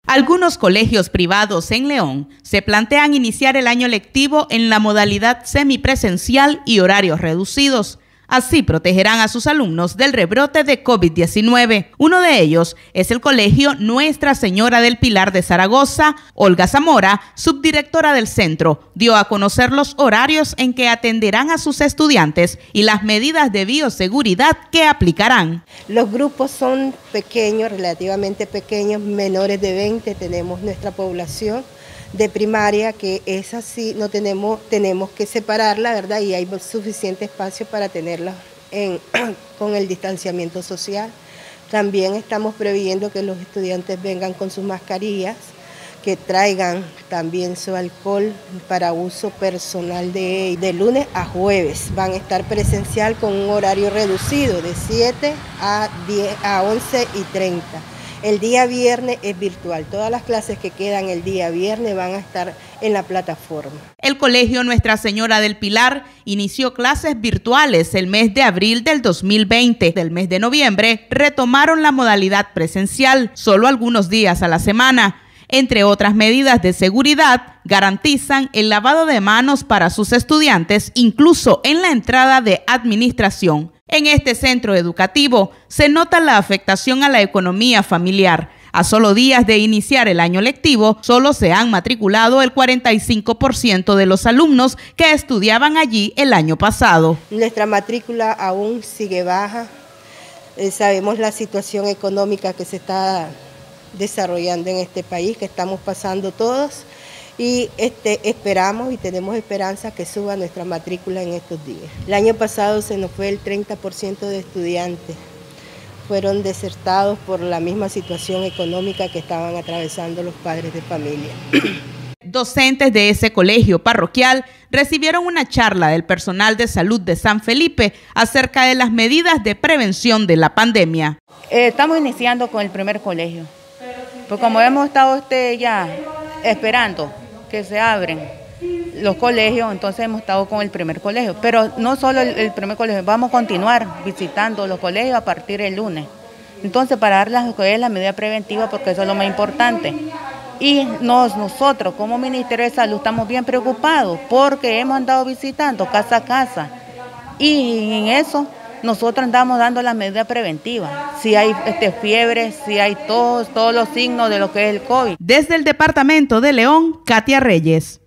Algunos colegios privados en León se plantean iniciar el año lectivo en la modalidad semipresencial y horarios reducidos. Así protegerán a sus alumnos del rebrote de COVID-19. Uno de ellos es el Colegio Nuestra Señora del Pilar de Zaragoza. Olga Zamora, subdirectora del centro, dio a conocer los horarios en que atenderán a sus estudiantes y las medidas de bioseguridad que aplicarán. Los grupos son pequeños, relativamente pequeños, menores de 20, tenemos nuestra población de primaria, que es así, no tenemos que separarla, ¿verdad? Y hay suficiente espacio para tenerla con el distanciamiento social. También estamos previendo que los estudiantes vengan con sus mascarillas, que traigan también su alcohol para uso personal de lunes a jueves. Van a estar presencial con un horario reducido de 7 a 11:30. El día viernes es virtual. Todas las clases que quedan el día viernes van a estar en la plataforma. El Colegio Nuestra Señora del Pilar inició clases virtuales el mes de abril del 2020. Del mes de noviembre retomaron la modalidad presencial, solo algunos días a la semana. Entre otras medidas de seguridad, garantizan el lavado de manos para sus estudiantes, incluso en la entrada de administración. En este centro educativo se nota la afectación a la economía familiar. A solo días de iniciar el año lectivo, solo se han matriculado el 45% de los alumnos que estudiaban allí el año pasado. Nuestra matrícula aún sigue baja. Sabemos la situación económica que se está desarrollando en este país, que estamos pasando todos, y esperamos y tenemos esperanza que suba nuestra matrícula en estos días. El año pasado se nos fue el 30% de estudiantes, fueron desertados por la misma situación económica que estaban atravesando los padres de familia. Docentes de ese colegio parroquial recibieron una charla del personal de salud de San Felipe acerca de las medidas de prevención de la pandemia. Estamos iniciando con el primer colegio, pues como hemos estado ya esperando que se abren los colegios, entonces hemos estado con el primer colegio, pero no solo el primer colegio, vamos a continuar visitando los colegios a partir del lunes. Entonces, para dar la medida preventiva, porque eso es lo más importante. Y nosotros como Ministerio de Salud estamos bien preocupados porque hemos andado visitando casa a casa y en eso nosotros andamos dando la medida preventiva. Si hay fiebre, si hay tos, todos los signos de lo que es el COVID. Desde el departamento de León, Katia Reyes.